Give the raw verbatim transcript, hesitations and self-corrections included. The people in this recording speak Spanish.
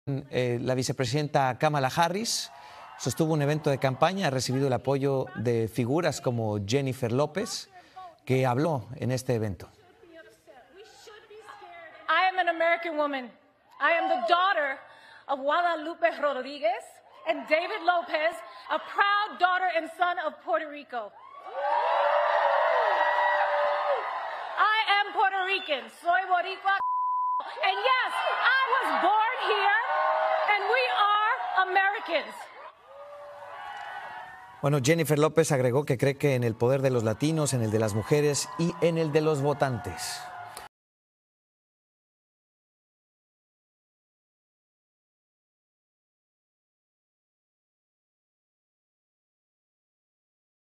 Eh, la vicepresidenta Kamala Harris sostuvo un evento de campaña, ha recibido el apoyo de figuras como Jennifer López, que habló en este evento. I am an American woman. I am the daughter of Guadalupe Rodriguez and David Lopez, a proud daughter and son of Puerto Rico. I am Puerto Rican. Soy boricua. And yes, I was born here, and we are Americans. Bueno, Jennifer López agregó que cree que en el poder de los latinos, en el de las mujeres y en el de los votantes.